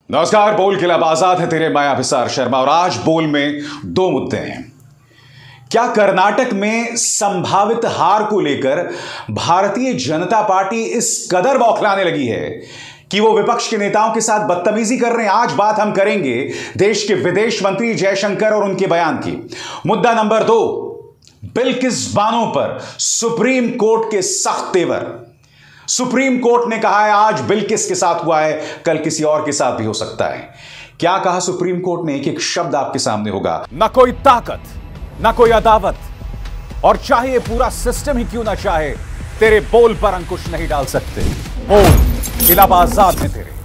नमस्कार। बोल के लब आजाद है तेरे मैं अभिसार शर्मा और आज बोल में दो मुद्दे हैं। क्या कर्नाटक में संभावित हार को लेकर भारतीय जनता पार्टी इस कदर बौखलाने लगी है कि वो विपक्ष के नेताओं के साथ बदतमीजी कर रहे हैं? आज बात हम करेंगे देश के विदेश मंत्री जयशंकर और उनके बयान की। मुद्दा नंबर 2, बिल्किस बानो पर सुप्रीम कोर्ट के सख्त तेवर। सुप्रीम कोर्ट ने कहा है आज बिल्किस के साथ हुआ है, कल किसी और के साथ भी हो सकता है। क्या कहा सुप्रीम कोर्ट ने? एक एक शब्द आपके सामने होगा। ना कोई ताकत, ना कोई अदावत, और चाहे ये पूरा सिस्टम ही क्यों ना चाहे, तेरे बोल पर अंकुश नहीं डाल सकते। बोल इलाब आजाद है तेरे।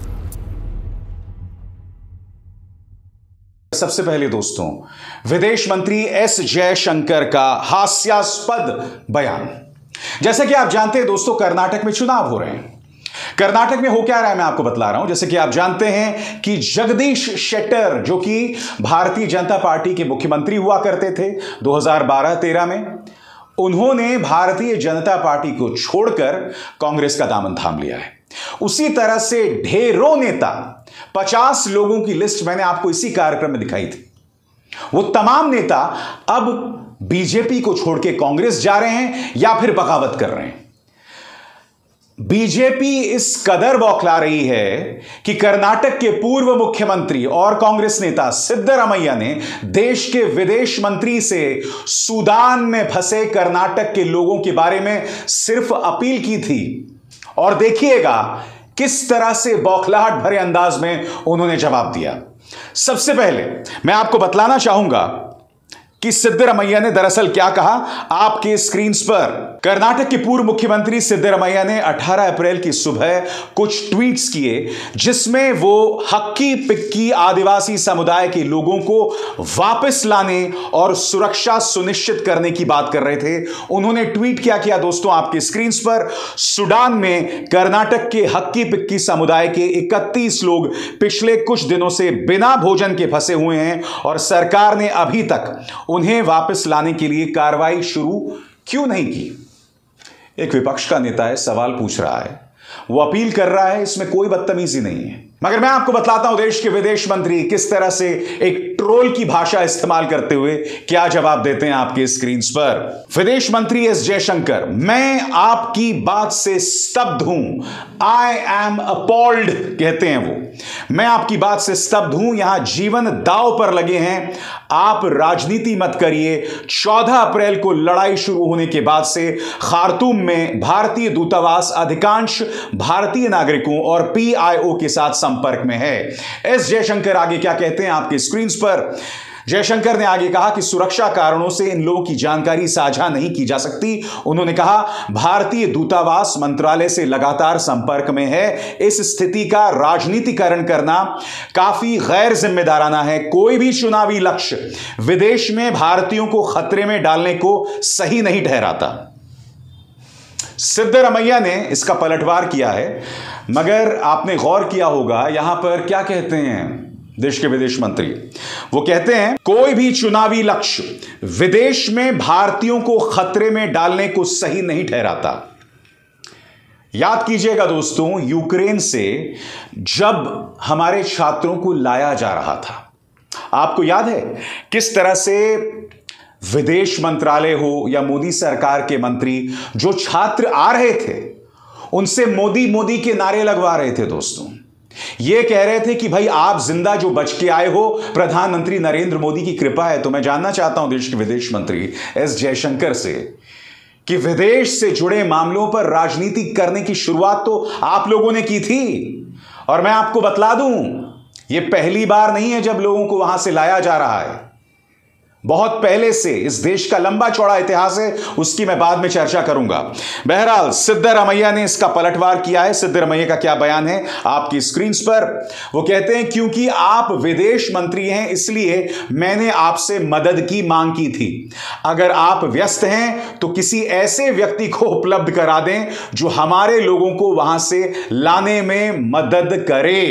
सबसे पहले दोस्तों, विदेश मंत्री एस जयशंकर का हास्यास्पद बयान। जैसे कि आप जानते हैं दोस्तों, कर्नाटक में चुनाव हो रहे हैं। कर्नाटक में हो क्या रहा है मैं आपको बतला रहा हूं। जैसे कि आप जानते हैं कि जगदीश शेट्टर, जो कि भारतीय जनता पार्टी के मुख्यमंत्री हुआ करते थे 2012-13 में, उन्होंने भारतीय जनता पार्टी को छोड़कर कांग्रेस का दामन थाम लिया है। उसी तरह से ढेरों नेता, 50 लोगों की लिस्ट मैंने आपको इसी कार्यक्रम में दिखाई थी। वो तमाम नेता अब बीजेपी को छोड़ के कांग्रेस जा रहे हैं या फिर बगावत कर रहे हैं। बीजेपी इस कदर बौखला रही है कि कर्नाटक के पूर्व मुख्यमंत्री और कांग्रेस नेता सिद्धरामैया ने देश के विदेश मंत्री से सूडान में फंसे कर्नाटक के लोगों के बारे में सिर्फ अपील की थी। और देखिएगा किस तरह से बौखलाहट भरे अंदाज में उन्होंने जवाब दिया। सबसे पहले मैं आपको बतलाना चाहूंगा कि सिद्धरामैया ने दरअसल क्या कहा। आपके स्क्रीन पर कर्नाटक के पूर्व मुख्यमंत्री सिद्धरामैया ने 18 अप्रैल की सुबह कुछ ट्वीट्स किए, जिसमें वो हक्की पिक्की आदिवासी समुदाय के लोगों को वापस लाने और सुरक्षा सुनिश्चित करने की बात कर रहे थे। उन्होंने ट्वीट क्या किया दोस्तों, आपके स्क्रीन पर। सूडान में कर्नाटक के हक्की पिक्की समुदाय के 31 लोग पिछले कुछ दिनों से बिना भोजन के फंसे हुए हैं और सरकार ने अभी तक उन्हें वापस लाने के लिए कार्रवाई शुरू क्यों नहीं की? एक विपक्ष का नेता है, सवाल पूछ रहा है, वो अपील कर रहा है, इसमें कोई बदतमीजी नहीं है। मगर मैं आपको बतलाता हूं देश के विदेश मंत्री किस तरह से एक ट्रोल की भाषा इस्तेमाल करते हुए क्या जवाब देते हैं आपके स्क्रीन पर। विदेश मंत्री एस जयशंकर, मैं आपकी बात से स्तब्ध हूं। आई एम अपॉल्ड कहते हैं वो। मैं आपकी बात से स्तब्ध हूं। यहां जीवन दांव पर लगे हैं। आप राजनीति मत करिए। 14 अप्रैल को लड़ाई शुरू होने के बाद से खार्तूम में भारतीय दूतावास अधिकांश भारतीय नागरिकों और पीआईओ के साथ संपर्क में है। एस जयशंकर आगे क्या कहते हैं आपके स्क्रीन पर। जयशंकर ने आगे कहा कि सुरक्षा कारणों से इन लोगों की जानकारी साझा नहीं की जा सकती। उन्होंने कहा भारतीय दूतावास मंत्रालय से लगातार संपर्क में है। इस स्थिति का राजनीतिकरण करना काफी गैर जिम्मेदाराना है। कोई भी चुनावी लक्ष्य विदेश में भारतीयों को खतरे में डालने को सही नहीं ठहराता। सिद्धरामैया ने इसका पलटवार किया है, मगर आपने गौर किया होगा यहां पर क्या कहते हैं देश के विदेश मंत्री। वो कहते हैं कोई भी चुनावी लक्ष्य विदेश में भारतीयों को खतरे में डालने को सही नहीं ठहराता। याद कीजिएगा दोस्तों, यूक्रेन से जब हमारे छात्रों को लाया जा रहा था, आपको याद है किस तरह से विदेश मंत्रालय हो या मोदी सरकार के मंत्री जो छात्र आ रहे थे उनसे मोदी मोदी के नारे लगवा रहे थे दोस्तों। ये कह रहे थे कि भाई आप जिंदा जो बच के आए हो, प्रधानमंत्री नरेंद्र मोदी की कृपा है। तो मैं जानना चाहता हूं देश के विदेश मंत्री एस जयशंकर से कि विदेश से जुड़े मामलों पर राजनीति करने की शुरुआत तो आप लोगों ने की थी। और मैं आपको बतला दूं, यह पहली बार नहीं है जब लोगों को वहां से लाया जा रहा है। बहुत पहले से इस देश का लंबा चौड़ा इतिहास है, उसकी मैं बाद में चर्चा करूंगा। बहरहाल सिद्धरामैया ने इसका पलटवार किया है। सिद्धरामैया का क्या बयान है आपकी स्क्रीन पर। वो कहते हैं क्योंकि आप विदेश मंत्री हैं इसलिए मैंने आपसे मदद की मांग की थी। अगर आप व्यस्त हैं तो किसी ऐसे व्यक्ति को उपलब्ध करा दें जो हमारे लोगों को वहां से लाने में मदद करे।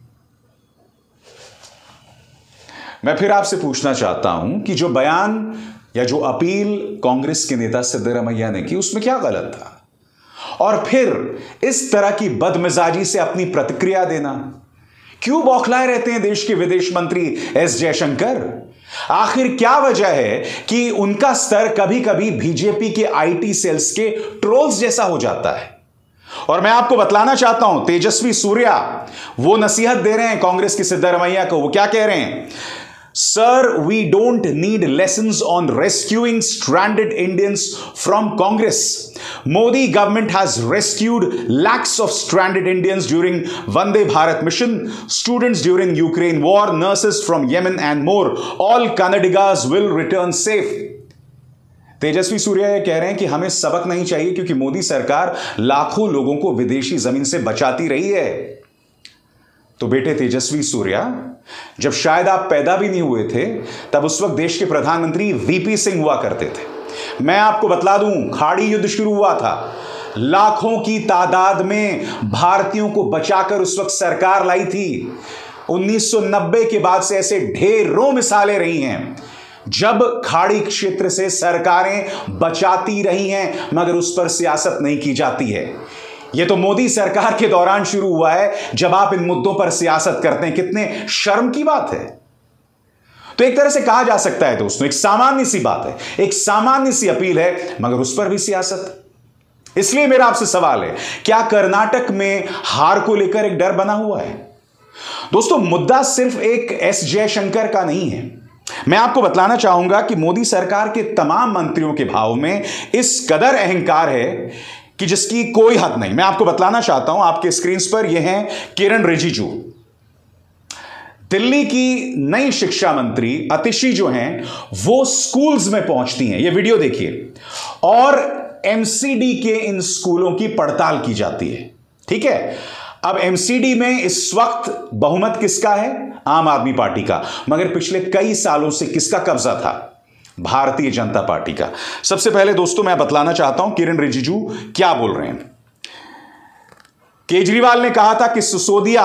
मैं फिर आपसे पूछना चाहता हूं कि जो बयान या जो अपील कांग्रेस के नेता सिद्धरामैया ने की, उसमें क्या गलत था? और फिर इस तरह की बदमिजाजी से अपनी प्रतिक्रिया देना, क्यों बौखलाए रहते हैं देश के विदेश मंत्री एस जयशंकर? आखिर क्या वजह है कि उनका स्तर कभी कभी बीजेपी के आईटी सेल्स के ट्रोल्स जैसा हो जाता है? और मैं आपको बतलाना चाहता हूं, तेजस्वी सूर्या वो नसीहत दे रहे हैं कांग्रेस की सिद्धरामैया को। वो क्या कह रहे हैं? Sir, we don't need lessons on rescuing stranded Indians from Congress. Modi government has rescued lakhs of stranded Indians during Vande Bharat mission, students during Ukraine war, nurses from Yemen and more. All Kannadigas will return safe. Tejasvi Surya ये कह रहे हैं कि हमें सबक नहीं चाहिए क्योंकि मोदी सरकार लाखों लोगों को विदेशी जमीन से बचाती रही है। तो बेटे तेजस्वी सूर्या, जब शायद आप पैदा भी नहीं हुए थे, तब उस वक्त देश के प्रधानमंत्री वीपी सिंह हुआ करते थे। मैं आपको बतला दूं, खाड़ी युद्ध शुरू हुआ था, लाखों की तादाद में भारतीयों को बचाकर उस वक्त सरकार लाई थी। 1990 के बाद से ऐसे ढेरों मिसालें रही हैं जब खाड़ी क्षेत्र से सरकारें बचाती रही हैं, मगर उस पर सियासत नहीं की जाती है। यह तो मोदी सरकार के दौरान शुरू हुआ है, जब आप इन मुद्दों पर सियासत करते हैं। कितने शर्म की बात है। तो एक तरह से कहा जा सकता है दोस्तों, एक सामान्य सी बात है, एक सामान्य सी अपील है, मगर उस पर भी सियासत। इसलिए मेरा आपसे सवाल है, क्या कर्नाटक में हार को लेकर एक डर बना हुआ है? दोस्तों, मुद्दा सिर्फ एक एस जयशंकर का नहीं है। मैं आपको बतलाना चाहूंगा कि मोदी सरकार के तमाम मंत्रियों के भाव में इस कदर अहंकार है कि जिसकी कोई हद नहीं। मैं आपको बतलाना चाहता हूं, आपके स्क्रीन पर यह हैं किरण रिजिजू। दिल्ली की नई शिक्षा मंत्री अतिशी जो हैं, वो स्कूल्स में पहुंचती हैं। यह वीडियो देखिए, और एमसीडी के इन स्कूलों की पड़ताल की जाती है। ठीक है, अब एमसीडी में इस वक्त बहुमत किसका है? आम आदमी पार्टी का, मगर पिछले कई सालों से किसका कब्जा था? भारतीय जनता पार्टी का। सबसे पहले दोस्तों मैं बतलाना चाहता हूं किरण रिजिजू क्या बोल रहे हैं। केजरीवाल ने कहा था कि सिसोदिया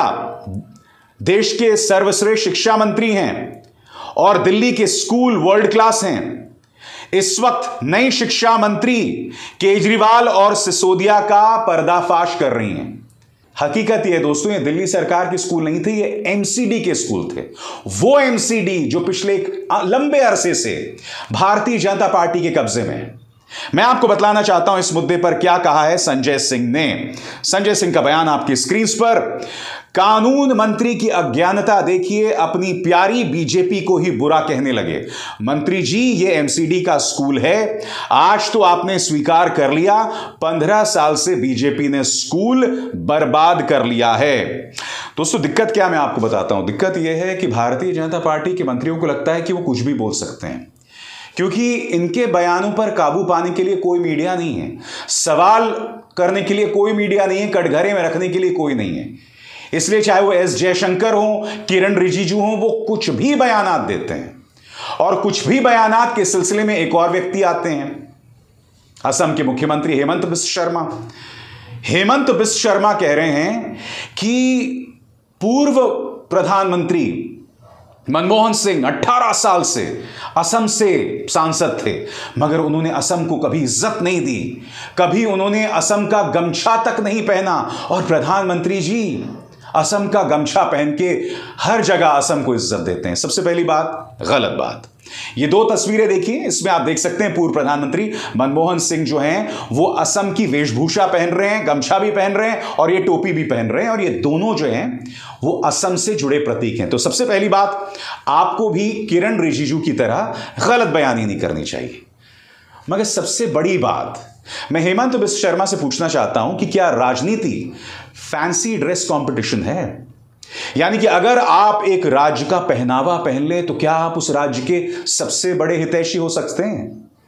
देश के सर्वश्रेष्ठ शिक्षा मंत्री हैं और दिल्ली के स्कूल वर्ल्ड क्लास हैं। इस वक्त नई शिक्षा मंत्री केजरीवाल और सिसोदिया का पर्दाफाश कर रही हैं। हकीकत यह दोस्तों, ये दिल्ली सरकार के स्कूल नहीं थे, ये एमसीडी के स्कूल थे। वो एमसीडी जो पिछले एक लंबे अरसे से भारतीय जनता पार्टी के कब्जे में है। मैं आपको बतलाना चाहता हूं इस मुद्दे पर क्या कहा है संजय सिंह ने। संजय सिंह का बयान आपकी स्क्रीन पर। कानून मंत्री की अज्ञानता देखिए, अपनी प्यारी बीजेपी को ही बुरा कहने लगे। मंत्री जी, ये एमसीडी का स्कूल है, आज तो आपने स्वीकार कर लिया, 15 साल से बीजेपी ने स्कूल बर्बाद कर लिया है। दोस्तों दिक्कत क्या, मैं आपको बताता हूं। दिक्कत यह है कि भारतीय जनता पार्टी के मंत्रियों को लगता है कि वो कुछ भी बोल सकते हैं, क्योंकि इनके बयानों पर काबू पाने के लिए कोई मीडिया नहीं है, सवाल करने के लिए कोई मीडिया नहीं है, कटघरे में रखने के लिए कोई नहीं है। इसलिए चाहे वो एस जयशंकर हो, किरण रिजिजू हो, वो कुछ भी बयानात देते हैं। और कुछ भी बयानात के सिलसिले में एक और व्यक्ति आते हैं, असम के मुख्यमंत्री हेमंत बिस्व शर्मा। हेमंत बिस्व शर्मा कह रहे हैं कि पूर्व प्रधानमंत्री मनमोहन सिंह 18 साल से असम से सांसद थे, मगर उन्होंने असम को कभी इज्जत नहीं दी, कभी उन्होंने असम का गमछा तक नहीं पहना। और प्रधानमंत्री जी असम का गमछा पहन के हर जगह असम को इज्जत देते हैं। सबसे पहली बात, गलत बात। ये दो तस्वीरें देखिए, इसमें आप देख सकते हैं पूर्व प्रधानमंत्री मनमोहन सिंह जो हैं वो असम की वेशभूषा पहन रहे हैं, गमछा भी पहन रहे हैं और ये टोपी भी पहन रहे हैं, और ये दोनों जो हैं वो असम से जुड़े प्रतीक हैं। तो सबसे पहली बात, आपको भी किरण रिजिजू की तरह गलत बयानी नहीं करनी चाहिए। मगर सबसे बड़ी बात, मैं हेमंत बिस्व शर्मा से पूछना चाहता हूं कि क्या राजनीति फैंसी ड्रेस कंपटीशन है? यानी कि अगर आप एक राज्य का पहनावा पहन ले तो क्या आप उस राज्य के सबसे बड़े हितैषी हो सकते हैं?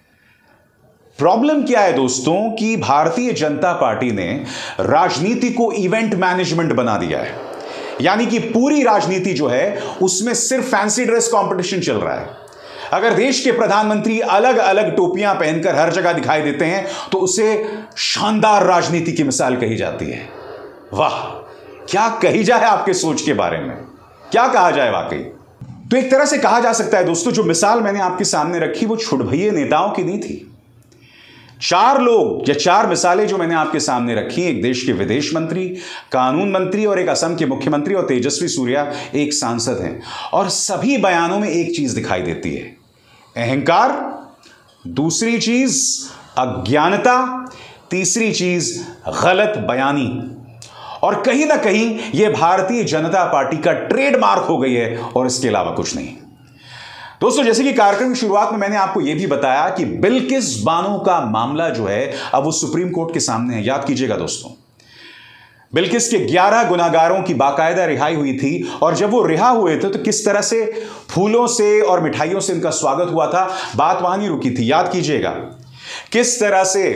प्रॉब्लम क्या है दोस्तों कि भारतीय जनता पार्टी ने राजनीति को इवेंट मैनेजमेंट बना दिया है। यानी कि पूरी राजनीति जो है उसमें सिर्फ फैंसी ड्रेस कंपटीशन चल रहा है। अगर देश के प्रधानमंत्री अलग अलग टोपियां पहनकर हर जगह दिखाई देते हैं तो उसे शानदार राजनीति की मिसाल कही जाती है। वाह, क्या कही जाए आपके सोच के बारे में, क्या कहा जाए वाकई। तो एक तरह से कहा जा सकता है दोस्तों, जो मिसाल मैंने आपके सामने रखी वो छुटभइये नेताओं की नहीं थी। चार लोग या चार मिसालें जो मैंने आपके सामने रखी, एक देश के विदेश मंत्री, कानून मंत्री और एक असम के मुख्यमंत्री और तेजस्वी सूर्या एक सांसद हैं, और सभी बयानों में एक चीज दिखाई देती है, अहंकार, दूसरी चीज अज्ञानता, तीसरी चीज गलत बयानी। और कहीं ना कहीं यह भारतीय जनता पार्टी का ट्रेडमार्क हो गई है और इसके अलावा कुछ नहीं। दोस्तों, जैसे कि कार्यक्रम की शुरुआत में मैंने आपको यह भी बताया कि बिल्किस बानो का मामला जो है अब वो सुप्रीम कोर्ट के सामने है। याद कीजिएगा दोस्तों, बिल्किस के 11 गुनाहगारों की बाकायदा रिहाई हुई थी, और जब वो रिहा हुए थे तो किस तरह से फूलों से और मिठाइयों से उनका स्वागत हुआ था। बात वहां नहीं रुकी थी। याद कीजिएगा किस तरह से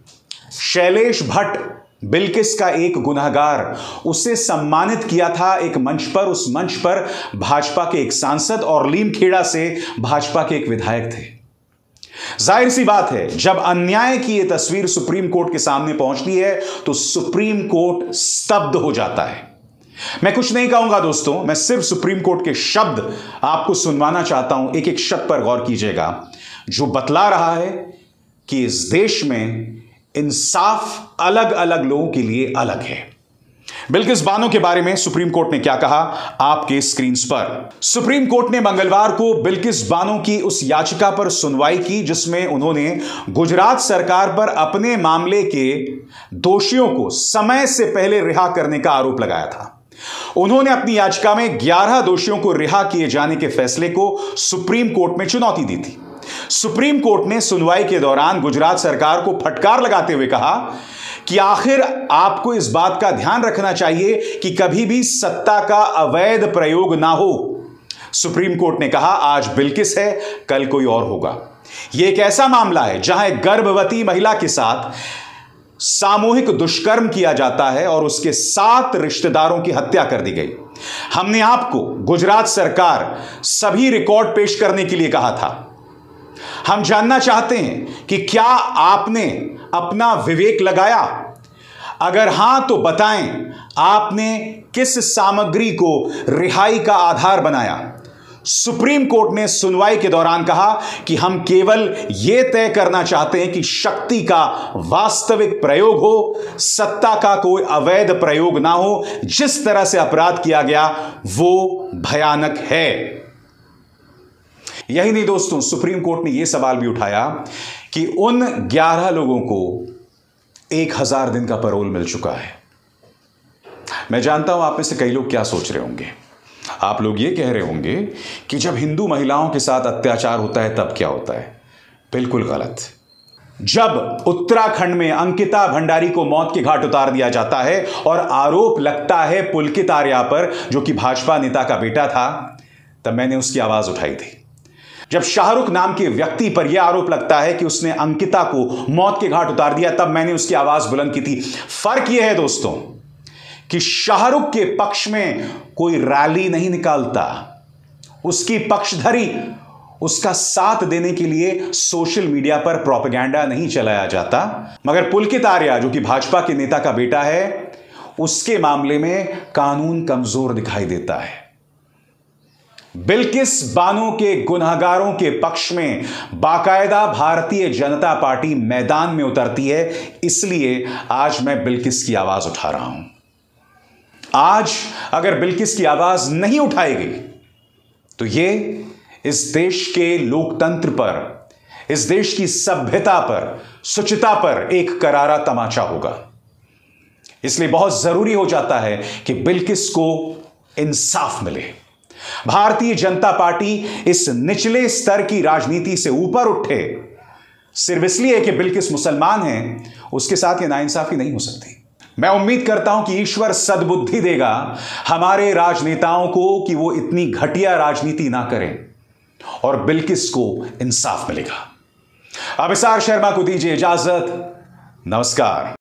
शैलेश भट्ट, बिल्किस का एक गुनहगार, उसे सम्मानित किया था एक मंच पर। उस मंच पर भाजपा के एक सांसद और लीम खेड़ा से भाजपा के एक विधायक थे। जाहिर सी बात है, जब अन्याय की यह तस्वीर सुप्रीम कोर्ट के सामने पहुंचती है तो सुप्रीम कोर्ट स्तब्ध हो जाता है। मैं कुछ नहीं कहूंगा दोस्तों, मैं सिर्फ सुप्रीम कोर्ट के शब्द आपको सुनवाना चाहता हूं। एक एक शब्द पर गौर कीजिएगा, जो बतला रहा है कि इस देश में इंसाफ अलग अलग लोगों के लिए अलग है। बिल्किस बानो के बारे में सुप्रीम कोर्ट ने क्या कहा, आपके स्क्रीन पर। सुप्रीम कोर्ट ने मंगलवार को बिल्किस बानो की उस याचिका पर सुनवाई की जिसमें उन्होंने गुजरात सरकार पर अपने मामले के दोषियों को समय से पहले रिहा करने का आरोप लगाया था। उन्होंने अपनी याचिका में 11 दोषियों को रिहा किए जाने के फैसले को सुप्रीम कोर्ट में चुनौती दी थी। सुप्रीम कोर्ट ने सुनवाई के दौरान गुजरात सरकार को फटकार लगाते हुए कहा कि आखिर आपको इस बात का ध्यान रखना चाहिए कि कभी भी सत्ता का अवैध प्रयोग ना हो। सुप्रीम कोर्ट ने कहा, आज बिल्किस है, कल कोई और होगा। यह एक ऐसा मामला है जहां एक गर्भवती महिला के साथ सामूहिक दुष्कर्म किया जाता है और उसके 7 रिश्तेदारों की हत्या कर दी गई। हमने आपको गुजरात सरकार सभी रिकॉर्ड पेश करने के लिए कहा था। हम जानना चाहते हैं कि क्या आपने अपना विवेक लगाया? अगर हां तो बताएं, आपने किस सामग्री को रिहाई का आधार बनाया? सुप्रीम कोर्ट ने सुनवाई के दौरान कहा कि हम केवल यह तय करना चाहते हैं कि शक्ति का वास्तविक प्रयोग हो, सत्ता का कोई अवैध प्रयोग ना हो। जिस तरह से अपराध किया गया वो भयानक है। यही नहीं दोस्तों, सुप्रीम कोर्ट ने यह सवाल भी उठाया कि उन 11 लोगों को 1000 दिन का पैरोल मिल चुका है। मैं जानता हूं आप में से कई लोग क्या सोच रहे होंगे। आप लोग ये कह रहे होंगे कि जब हिंदू महिलाओं के साथ अत्याचार होता है तब क्या होता है। बिल्कुल गलत। जब उत्तराखंड में अंकिता भंडारी को मौत के घाट उतार दिया जाता है और आरोप लगता है पुलकित आर्या पर, जो कि भाजपा नेता का बेटा था, तब मैंने उसकी आवाज उठाई थी। जब शाहरुख नाम के व्यक्ति पर यह आरोप लगता है कि उसने अंकिता को मौत के घाट उतार दिया, तब मैंने उसकी आवाज बुलंद की थी। फर्क यह है दोस्तों कि शाहरुख के पक्ष में कोई रैली नहीं निकालता, उसकी पक्षधरी, उसका साथ देने के लिए सोशल मीडिया पर प्रोपेगेंडा नहीं चलाया जाता। मगर पुलकित आर्या, जो कि भाजपा के नेता का बेटा है, उसके मामले में कानून कमजोर दिखाई देता है। बिल्किस बानो के गुनहगारों के पक्ष में बाकायदा भारतीय जनता पार्टी मैदान में उतरती है। इसलिए आज मैं बिल्किस की आवाज उठा रहा हूं। आज अगर बिल्किस की आवाज नहीं उठाई गई तो यह इस देश के लोकतंत्र पर, इस देश की सभ्यता पर, शुचिता पर एक करारा तमाचा होगा। इसलिए बहुत जरूरी हो जाता है कि बिल्किस को इंसाफ मिले। भारतीय जनता पार्टी इस निचले स्तर की राजनीति से ऊपर उठे। सिर्फ इसलिए कि बिल्किस मुसलमान है, उसके साथ यह नाइंसाफी नहीं हो सकती। मैं उम्मीद करता हूं कि ईश्वर सद्बुद्धि देगा हमारे राजनेताओं को कि वो इतनी घटिया राजनीति ना करें और बिल्किस को इंसाफ मिलेगा। अभिसार शर्मा को दीजिए इजाजत। नमस्कार।